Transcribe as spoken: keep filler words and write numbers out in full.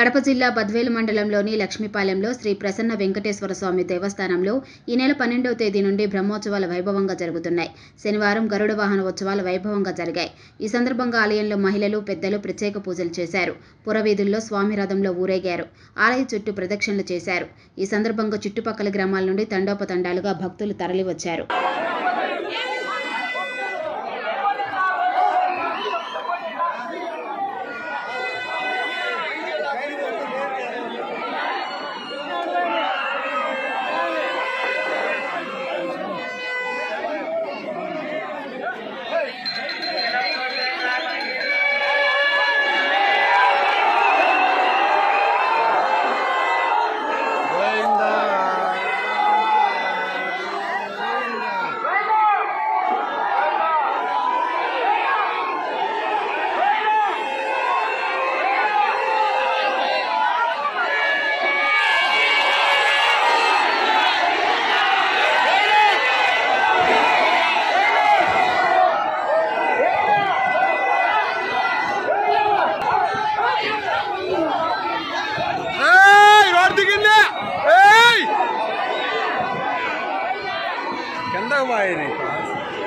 కడప జిల్లా బద్వేలు మండలంలోని లక్ష్మీపాలెంలో శ్రీ ప్రసన్న వెంకటేశ్వర స్వామి దేవస్థానంలో ఈ నెల పన్నెండవ తేదీ నుండి బ్రహ్మోత్సవాలు వైభవంగా జరుగుతున్నాయి. శనివారం గరుడ వాహన ఉత్సవాలు వైభవంగా జరిగాయి. ఈ సందర్భంగా ఆలయంలో మహిళలు, పెద్దలు ప్రత్యేక పూజలు చేశారు. పురవీధుల్లో స్వామి రథంలో ఊరేగారు. ఆలయ చుట్టూ ప్రదక్షిణలు చేశారు. ఈ సందర్భంగా చుట్టుపక్కల గ్రామాల నుండి తండోపతండాలుగా భక్తులు తరలివచ్చారు. Kanda vai, né?